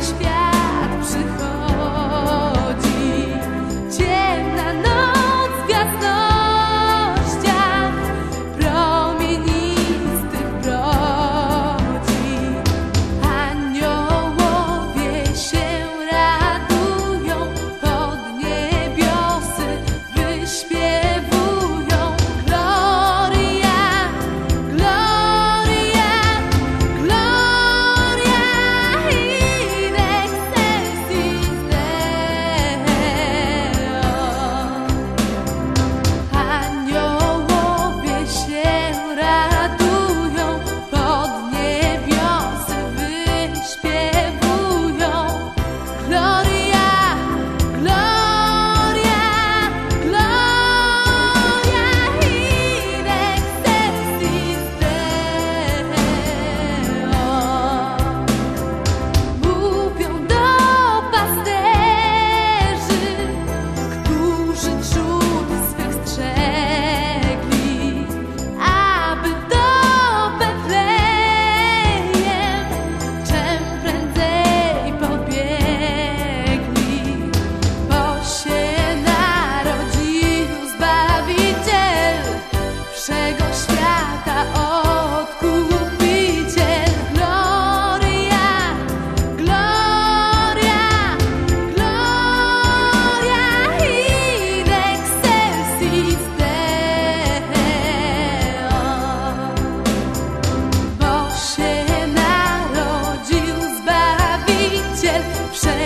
świat przychodzi. Ciemna noc w jasnościach promienistych brodzi. Aniołowie się radują, pod niebiosy wyśpiewują. Gloria, gloria, gloria in excelsis Deo. Aniołowie się radują, pod niebiosy wyśpiewują. Gloria, gloria, gloria in excelsis Deo. Mówią do pasterzy, którzy trzód swych strzegli, aby do Betlejem czem prędzej pobiegli, bo się narodził Zbawiciel, wszego świata Odkupiciel. Gloria, gloria, gloria in excelsis Deo. Bo się narodził Zbawiciel, wszego